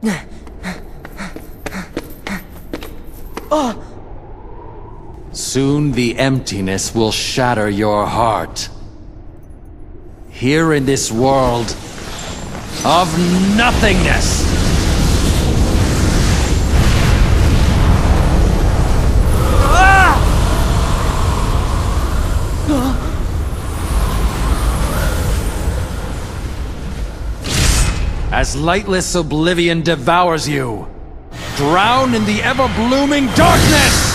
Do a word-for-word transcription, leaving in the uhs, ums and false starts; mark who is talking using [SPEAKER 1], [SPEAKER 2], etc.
[SPEAKER 1] Soon the emptiness will shatter your heart. Here in this world of nothingness! As lightless oblivion devours you, drown in the ever-blooming darkness!